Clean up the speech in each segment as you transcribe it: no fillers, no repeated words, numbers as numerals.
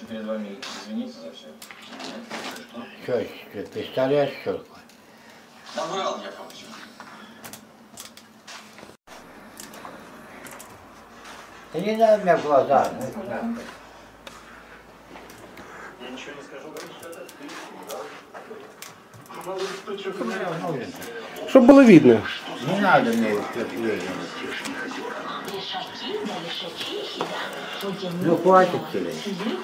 перед вами извиниться за все. Что, пистолет, что ли? Наврал я, короче. Да не надо мне в глаза. Я ничего не скажу. Чтобы было видно. Не надо мне выступления. Ну хватит тебе.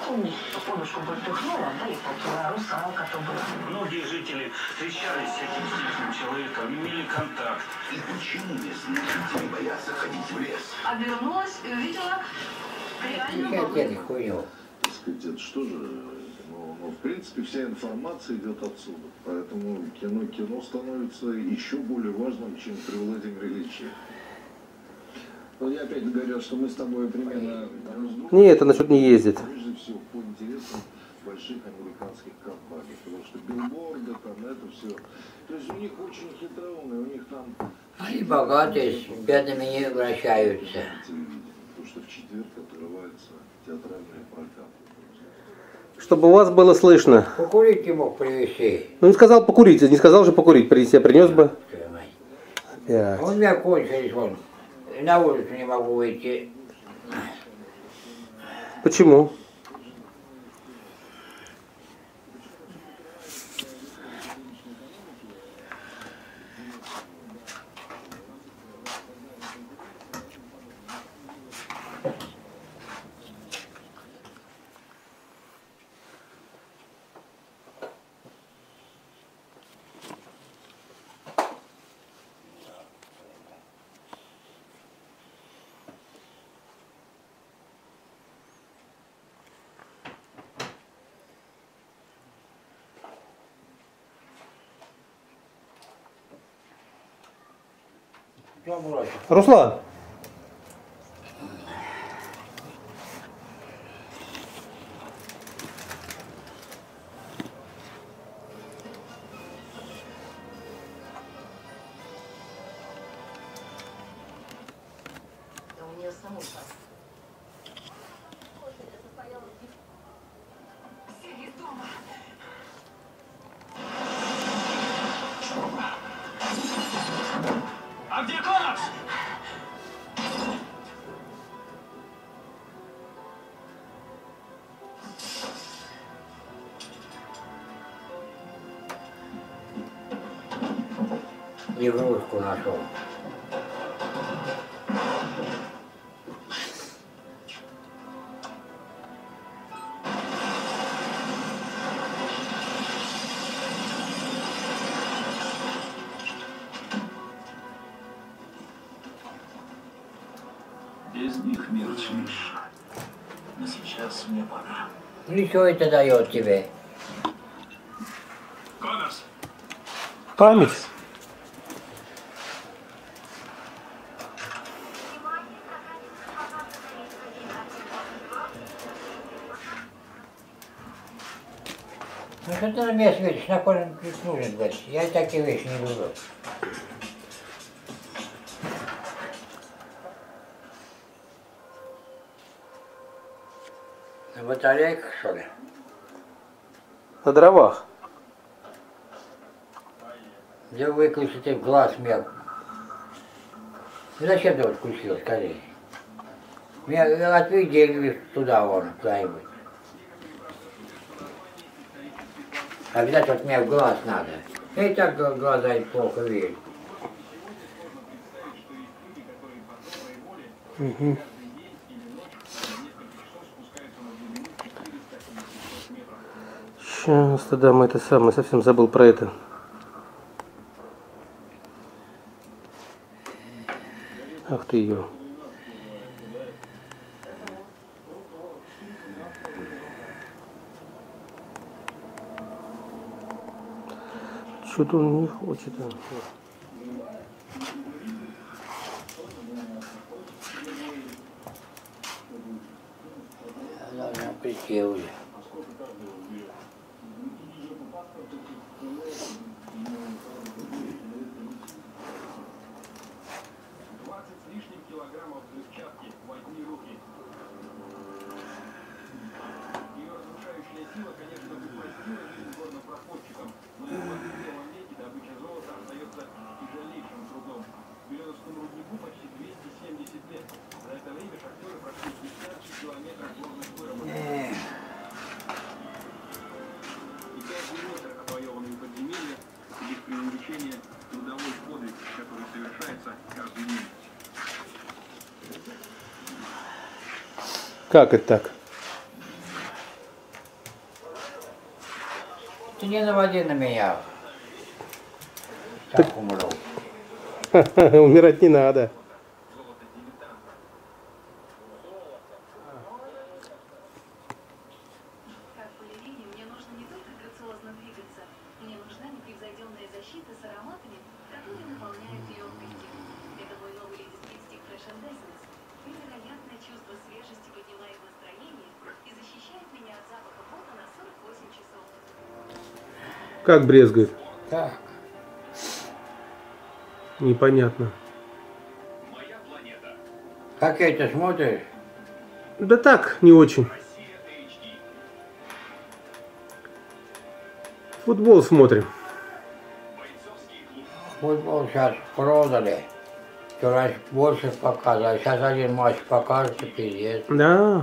Многие жители встречались с этим стихим человеком, имели контакт. И почему местные жители боятся ходить в лес? Обернулась и увидела реальную Сейчас я хуйню. Так сказать, это что же, в принципе, вся информация идет отсюда. Поэтому кино становится еще более важным, чем при Владимире Ильиче. Но я опять говорил, что мы с тобой примерно... Не, это насчет не ездит. Прежде всего, по интересам больших американских компаний. Потому что билборды, там, это все. То есть у них очень хитроумные, у них там... Они богатые, с бедными не обращаются. Потому что в четверг открывается театральный прокат. Чтобы у вас было слышно. Покурить не мог привезти. Ну не сказал покурить, не сказал же покурить, принести, я принес бы. Опять. У меня кончились, вон. На улицу не могу выйти. Почему? Руслан. у нее самой Сергей дома. А где Коннорс? Игрушку нашел. Без них мир тише. Но сейчас мне пора. Ну и что это дает тебе? Коннорс! Память. Ну что ты на меня светишь? На кожаный ключ нужен, говорит. Я такие вещи не люблю. На батарейках, что ли? На дровах. Я выключил тебе глаз мел. Ну зачем ты вот включил, скажи? Меня отведи туда вон, куда-нибудь. Обязательно вот мне в глаз надо. Я и так глаза плохо вижу. Угу. Сейчас, тогда мы это самое, совсем забыл про это. Ах ты ее. Что-то он не хочет. Я должна прийти уже. Как это так? Ты не наводи на меня. Так умру. Умирать не надо. Как балерине мне нужно не только грациозно двигаться, мне нужна непревзойденная защита с ароматами, которые наполняют емкости. Это мой новый леди-стик Fresh and Essence. Невероятное чувство свежести поднимает настроение и защищает меня от запаха пота на 48 часов. Как брезгает? Так. Непонятно. Как это смотришь? Да так, не очень. Футбол смотрим. Футбол сейчас продали. Вчера больше показывали. Сейчас один матч покажется, пиздец. Да.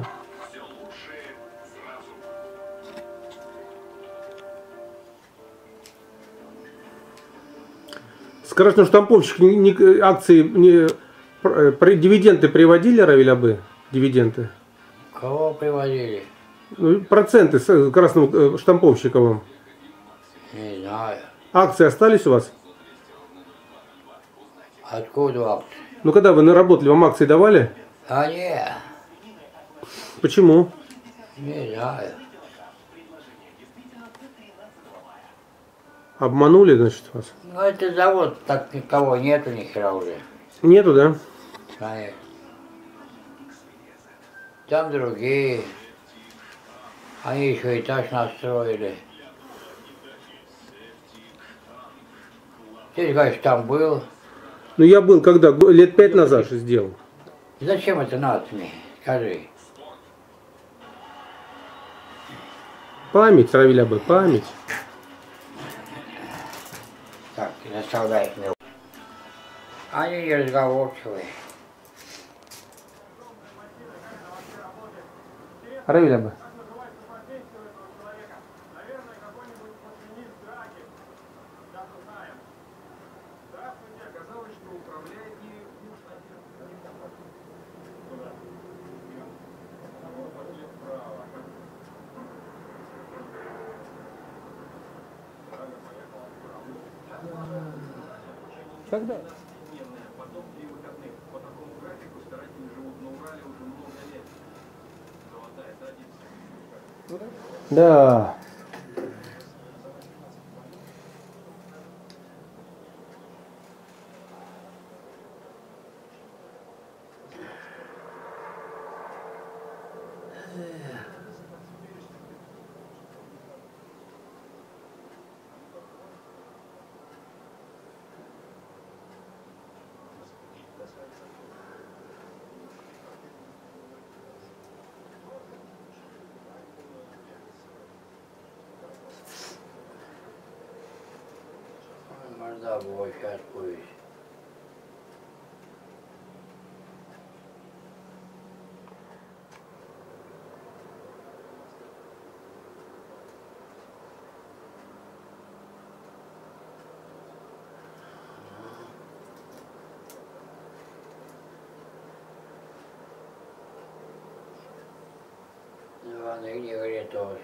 Скоростной штамповщик акции дивиденды приводили, Равилябы? Дивиденды? Кого привозили? Ну, проценты с красным штамповщиковым. Не знаю. Акции остались у вас? Откуда акции? Ну, когда вы наработали, вам акции давали? А не, Почему? не знаю. Обманули, значит, вас? Ну это завод, так никого нету ни хера уже. Нету, да? Конечно. Там другие. Они еще этаж настроили. Ты, говоришь, там был. Ну, я был когда? Лет 5 назад же сделал. Зачем это надо мне? Скажи. Память, Равилябы, память. Так, не заставляй меня. Они не разговорчивые. Равилябы. Когда? Да. Мордовой сейчас будет. Иван Игорь тоже.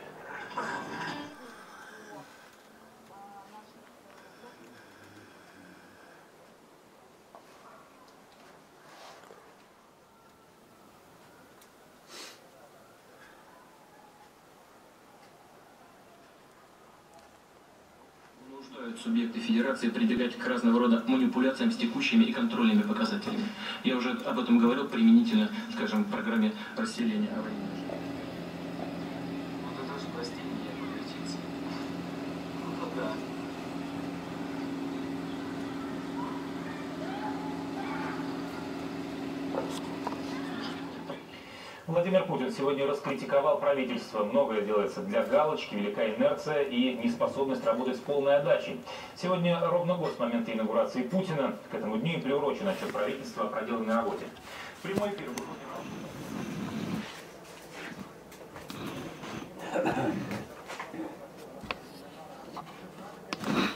Субъекты Федерации прибегать к разного рода манипуляциям с текущими и контрольными показателями. Я уже об этом говорил применительно, скажем, к программе расселения аварийных. Ну, ты тоже прости меня, погорячиться. Ну, да. Владимир Путин сегодня раскритиковал правительство. Многое делается для галочки, велика инерция и неспособность работать с полной отдачей. Сегодня ровно год с момента инаугурации Путина. К этому дню и приурочен отчет правительства о проделанной работе. Прямой эфир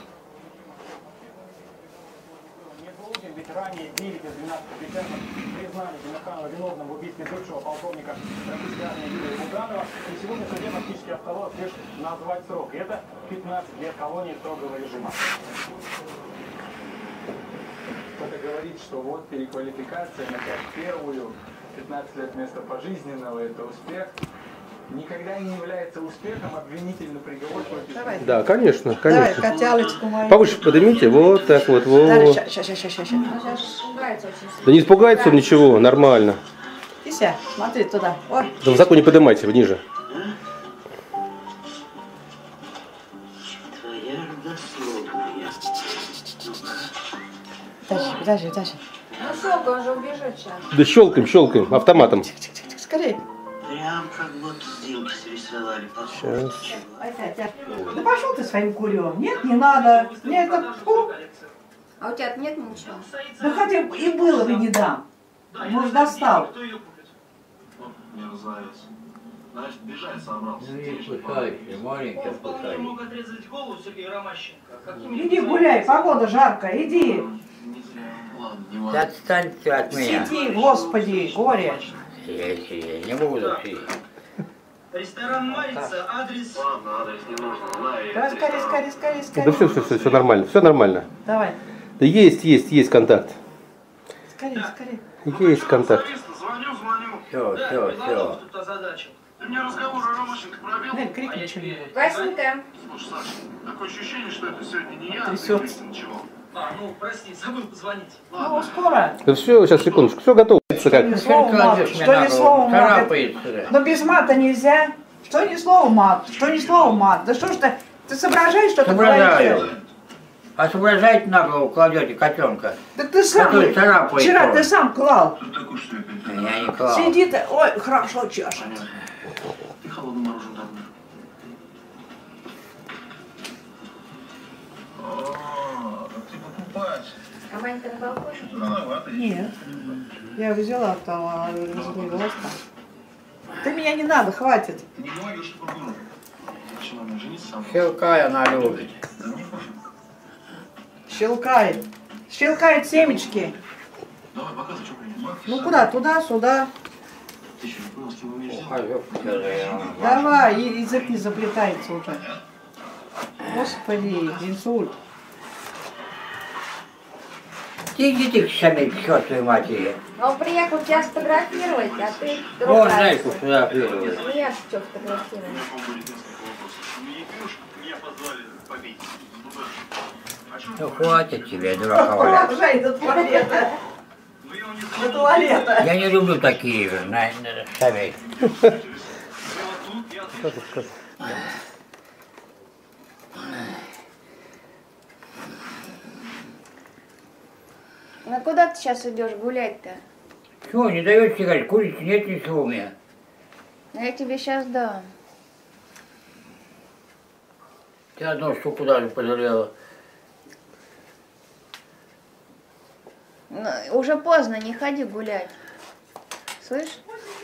Ведь ранее 9 из 12 присяжных признали виновным в убийстве бывшего полковника российской армии Юрия Буданова. И сегодня суде фактически осталось лишь назвать срок. И это 15 лет колонии строгого режима. Кто-то говорит, что вот переквалификация на первую, 15 лет вместо пожизненного, это успех. Никогда не является успехом обвинительный приговор против... Да, конечно, конечно. Давай, котялочку мою. Повыше поднимите, вот так вот, вот. Сейчас. Да не испугается он ничего, нормально. Ися, смотри туда. О. Да высоко не поднимайте, ниже. Подожди. Ну сколько, он же убежит сейчас. Да щелкаем, автоматом. Скорее. Прям как будто сделки срисовали. Сейчас. Да пошел ты своим курем. Нет, не надо. Мне это... Фу. А у тебя нет ничего? Да хотя бы и было бы не дам. Может, достал. Мерзавец. Значит, бежать собрался. Маленький Вполне мог отрезать голову Сергею Ромащенко. Иди гуляй, погода жаркая, иди. Отстаньте от меня. Сиди, господи, горе. Я не буду сидеть. Ресторан Марица, адрес... Ладно, адрес не нужно. Давай, скорее. Да все нормально, все нормально. Давай. Да есть контакт. Скорее. Есть контакт. Звоню. Все. Тут озадачил. Ты мне разговор о Ромащенко пробил? Нель, крикни что-нибудь. Васенька. Слушай, Саша, такое ощущение, что это сегодня не я, Трясется. ничего. Прости, забыл позвонить. Ну, скоро. Да все, сейчас, секундочку, все готово. Что ни слова мат, что ни слова мат. Но без мата нельзя. Что ни слова мат. Да что ж ты соображаешь, что ты говоришь? А соображаете на голову кладете котенка? Да ты сам, вчера ты сам клал. Я не клал. Сиди ты, ой, хорошо чешет. Ты холодным мороженым давно. Ты покупать. А Ванька на балконе? Рановато. Нет. Я взяла там, разгневалась там. Ты меня не надо, хватит. Ты не говоришь, что прокурор. Почему она жениться сам? Щелкай она любит. Да мне пофиг. Щелкает семечки. Давай, показывай, что принес. Ну куда, туда, сюда. Ты еще не понял, с кем умеешь делать? Давай, язык не заплетается уже. Господи, инсульт. Идите к сами к чертовой матери. Он приехал тебя сфотографировать, а ты Вон ругаешься. Зайку фотографировали. Ну я что фотографировать. Меня позвали побить. Ну хватит тебе, дурака валяться. Продолжай до туалета. До туалета. Я не люблю такие же, сами. Ну куда ты сейчас идешь гулять-то? Чего, не даете сигарет? Курить нет ничего у меня. Ну я тебе сейчас дам. Ты одну штуку даже пожалела. Ну, уже поздно, не ходи гулять. Слышь?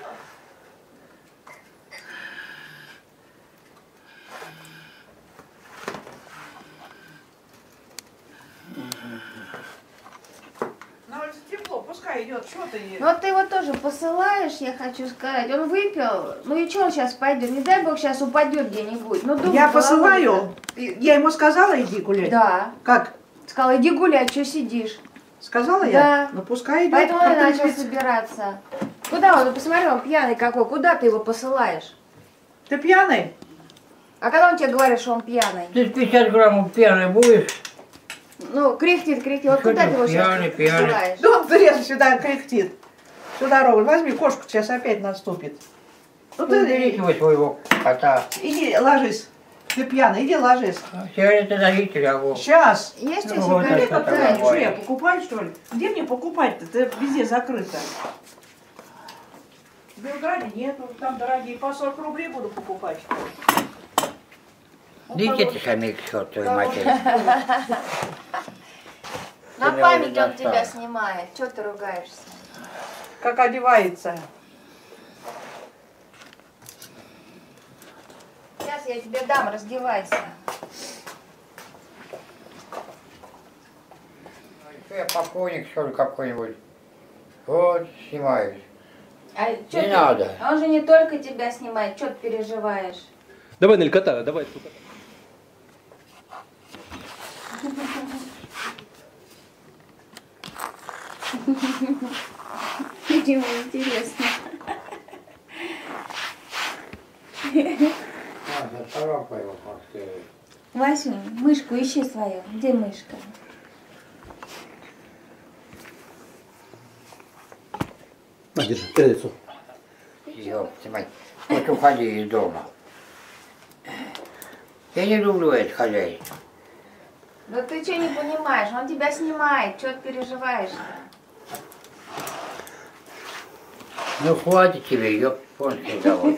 На улице тепло, пускай идет, что ты ешь? Ну вот ты его тоже посылаешь, я хочу сказать. Он выпил, ну и что он сейчас пойдет? Не дай бог сейчас упадет где-нибудь. Ну, думай, Я головой-то. посылаю. Я ему сказала, иди гулять? Да. Как? Сказала, иди гулять, что сидишь? Сказала я? Да. Ну пускай идет. Поэтому он и начал собираться. Куда он? Ну посмотри, он пьяный какой. Куда ты его посылаешь? Ты пьяный? А когда он тебе говорит, что он пьяный? Ты 50 граммов пьяный будешь? Ну, кряхтит. Вот Что куда ты ты его сейчас пьяный? посылаешь? Да он резко сюда кряхтит. Всю дорогу. Возьми, кошку сейчас опять наступит. Ну ты Берите вы своего кота. иди ложись. Ты пьяный, иди ложись. Сигареты дадите, лягу. Сейчас. Есть у Ну, тебя вот сигареты? это Что такое. я покупаю, что ли? Где мне покупать-то? Ты везде закрыто. В Белграде нету, там дорогие. По 40 рублей буду покупать. Идите ты сами к чертовой матери. На память он тебя снимает. Чего ты ругаешься? Как одевается. Сейчас я тебе дам, раздевайся. Что я покойник, что ли, какой-нибудь? Вот, снимаюсь. А чё Не ты? надо. Он же не только тебя снимает, что ты переживаешь? Давай, Нель, кота, давай. Видимо, интересно. Ладно, царапай его поскорее. Васю, мышку ищи свою. Где мышка? На, держи, перед лицом. Ёпта мать, вот уходи из дома. Я не люблю это хозяйство. Да ты что не понимаешь? Он тебя снимает. Что ты переживаешь-то? Ну хватит тебе, ёпонский завод.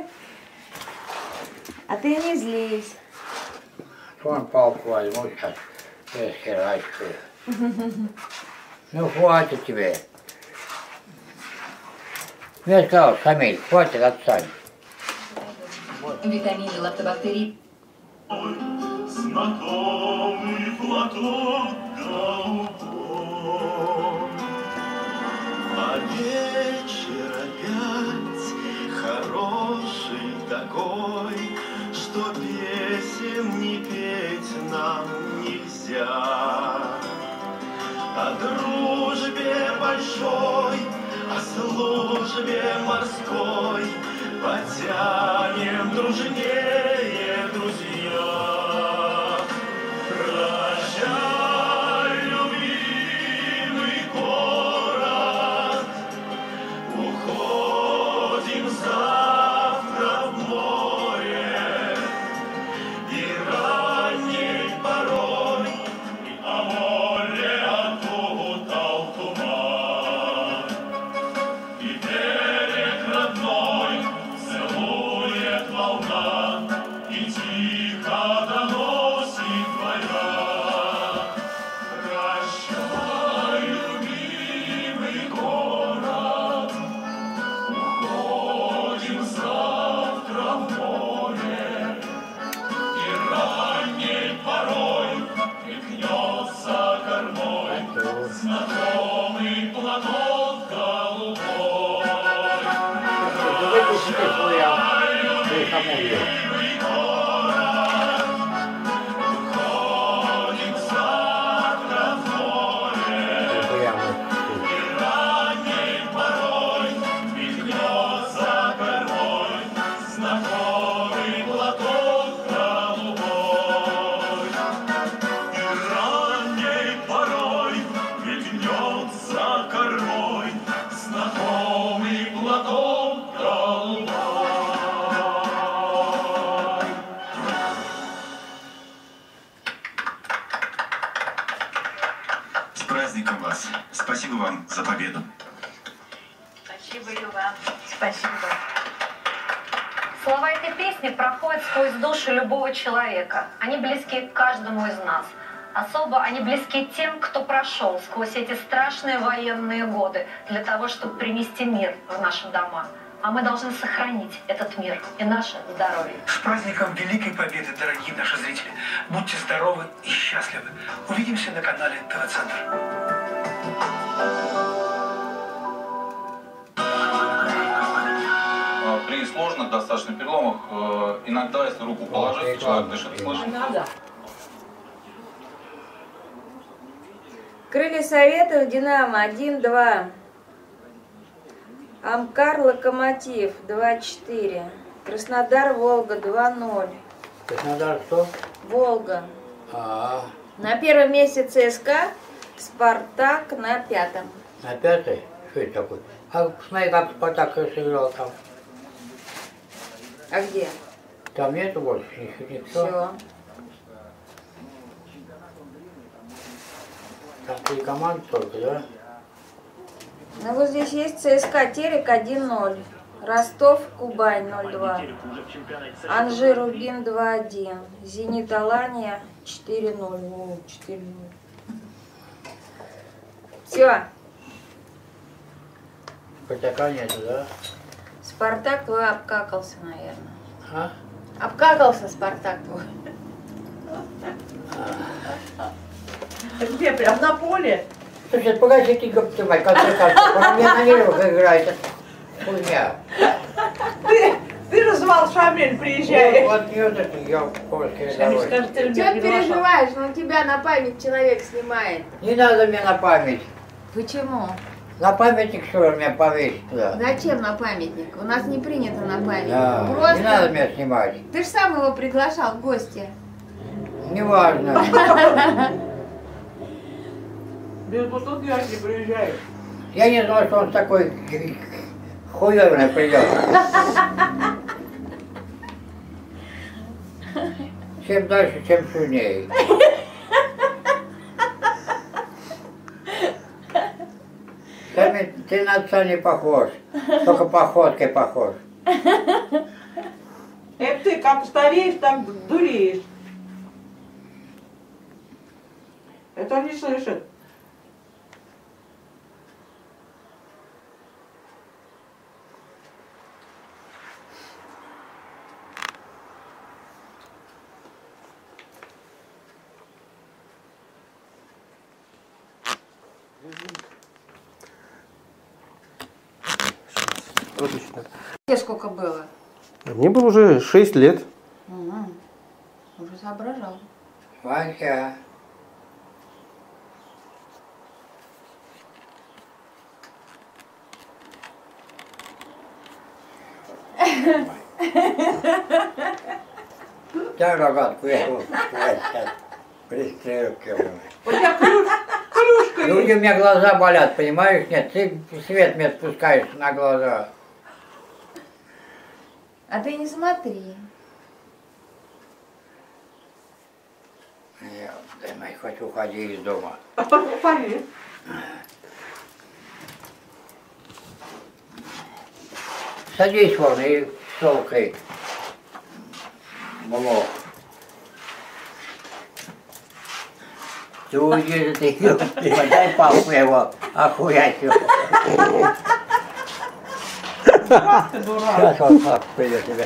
А ты не злись. Вон палку возьму сейчас, я схерачу. Ну хватит тебе. Я сказал, Шамиль, хватит, отстань. Витамины, лактобактерии. Знакомый платок голубой, а вечер опять хороший такой, что песен не петь нам нельзя. О дружбе большой, о службе морской потянем дружнее, друзья. Прощай, любимый город, уходим завтра в море, и ранней порой о море окутал туман, и берег родной целует волна, и тихо доносит война. Прощай, любимый город, уходим завтра в море, и ранней порой мелькнется кормой знакомый платок голубой. Прощай, любимый город, уходим завтра в море, и ранней порой мелькнется кормой знакомый платок голубой. И ранней порой мелькнется кормой знакомый платок голубой. С праздником вас. Спасибо вам за победу. Спасибо, Люба. Спасибо. Слова этой песни проходят сквозь душу любого человека. Они близки к каждому из нас. Особо они близки тем, кто прошел сквозь эти страшные военные годы для того, чтобы принести мир в наши дома. А мы должны сохранить этот мир и наше здоровье. С праздником Великой Победы, дорогие наши зрители! Будьте здоровы и счастливы! Увидимся на канале ТВ-центр. При сложных достаточно переломах иногда, если руку положить, человек дышит, слышит. Крылья Советов, Динамо 1-2. Амкар, Локомотив 2-4. Краснодар, Волга 2-0. Краснодар что? Волга. А, На первом месте ЦСКА, Спартак на пятом. на пятый? Что это такое? А посмотри, как Спартак сыграл там. А где? Там нету больше никто. Все. Там 3 команды только, да? Ну вот здесь есть ЦСКА Терек 1-0. Ростов, Кубань 0-2. Анжи, Рубин 2-1. Зенит, Алания 4-0. О, 4-0. Все. Спартака нету, да? Спартак твой обкакался, наверное. А? Обкакался Спартак твой. Где? Прям на поле? Слушай, погодите, ёпта мать, концертантов, она мне на нервах играет. Хуйня. Ты же звал Шамиль, приезжай. Вот это я в Польске. Шамиль, скажет, ты Чего ты переживаешь? Он тебя на память человек снимает. Не надо мне на память. Почему? На памятник что ли меня повесить туда? Зачем на памятник? У нас не принято на памятник. Да, Просто... не надо меня снимать. Ты же сам его приглашал в гости. Неважно. Без бутылки не приезжай. Я не знал, что он такой хуёвый придет. Чем дальше, тем сильнее. Ты на отца не похож, только походкой похож. Это ты как стареешь, так дуреешь. Это он не слышит. Отлично. Тебе сколько было? Мне было уже 6 лет. Уже соображал. Ванька. Дай рогатку, я его сейчас пристрелю к нему. У тебя клюшка есть. Люди, у меня глаза болят, понимаешь? Нет, ты свет мне спускаешь на глаза. А ты не смотри. Я, дай, мать, хоть уходи из дома. Уходи. Садись вон и щелкай. Блок. Ты уйди, ты дай палку его, охуять его. Ты дурак. Сейчас он палку придет тебе.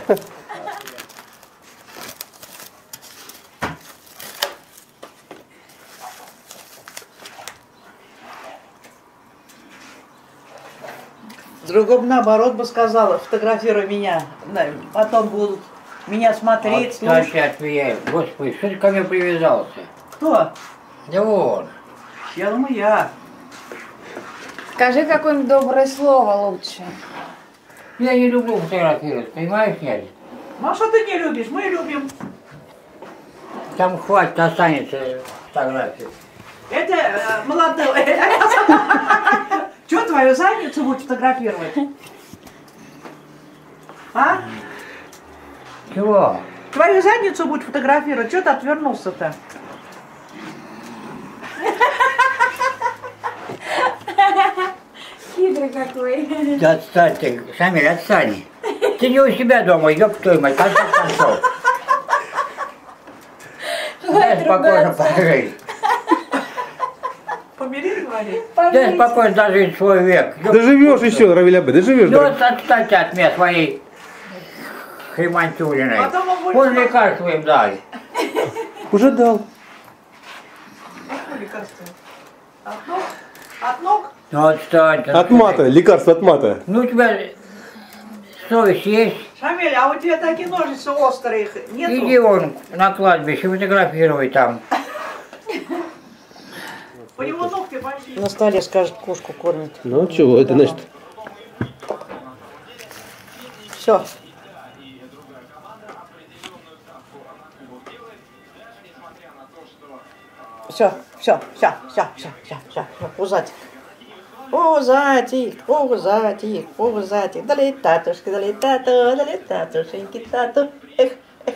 Другом наоборот бы сказала, фотографируй меня. Потом будут меня смотреть, слушать. Отстань от меня. Господи, что ты ко мне привязался? Кто? Да вон. Я думаю, я. Скажи какое-нибудь доброе слово лучше. Я не люблю фотографировать, понимаешь, нет? Ну а что ты не любишь? Мы любим. Там хватит, останется фотографии. Это молодой. Что твою задницу будут фотографировать? А? Чего? Твою задницу будут фотографировать. Что ты отвернулся-то? Хитрый какой. Да отстань ты, Шамиль, отстань. Ты не у себя дома, ёб твою мать, конец концов. Дай спокойно пожить. Помири, говори. Дай спокойно дожить свой век. Доживешь еще, Равилябе, доживешь. Ну вот отстань от меня своей хремантюриной. Вон лекарство им дай. Уже дал. Какое лекарство? От ног? От ног? Ну отстань. От мата, лекарство от мата. Ну у тебя совесть есть? Шамиль, а у тебя такие ножницы острые, их нету? Иди вон на кладбище, фотографируй там. У него ногти большие. На столе, скажет, кошку кормит. Ну чего, это значит? Все. Все, пузатик. Пузатик. Долетатушки, долетатушеньки, тату. Эх.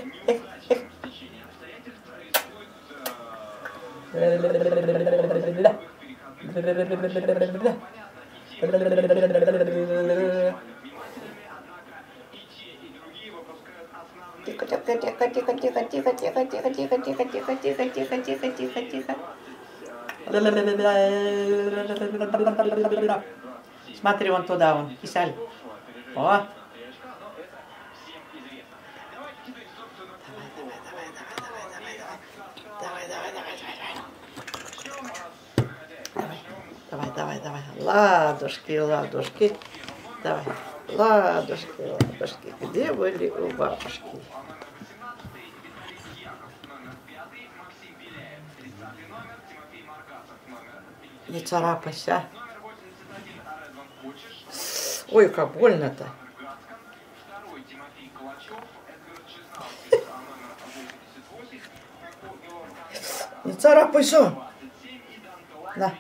Тихо. Смотри вон туда, вон, Кисаль. О. Давай. давай, давай. Ладушки, ладушки. Давай. Ладушки, ладушки. Где были у бабушки? Не царапайся. Ой, как больно-то. Не царапайся. На.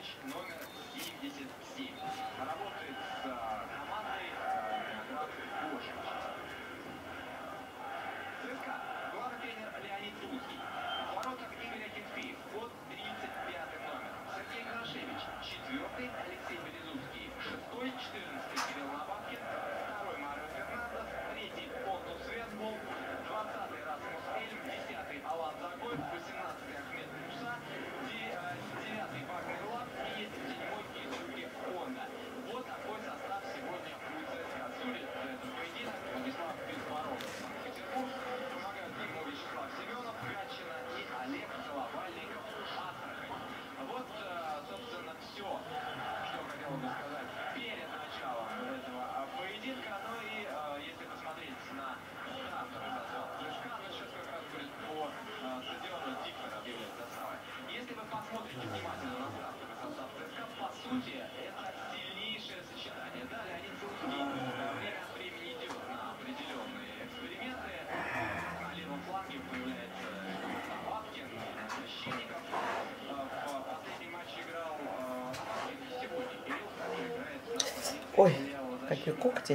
Ой, какие когти.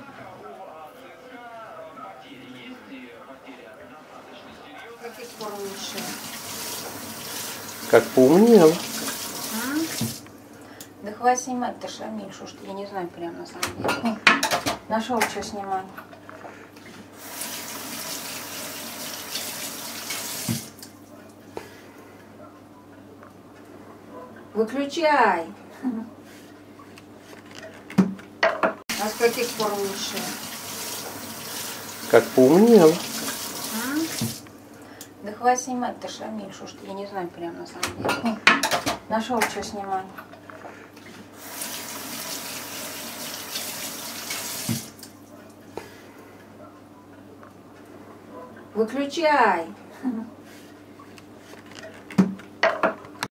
Какие скоро лучше? Как поумнел. Да хватит снимать-то, Шамиль, что ж ты, я не знаю прям на самом деле. Нашел, что снимать. Выключай. А с каких пор лучше? Как поумнел. Да хватит снимать-то, Шамиль, что ж ты, я не знаю прям на самом деле. Нашел, что снимать. Выключай.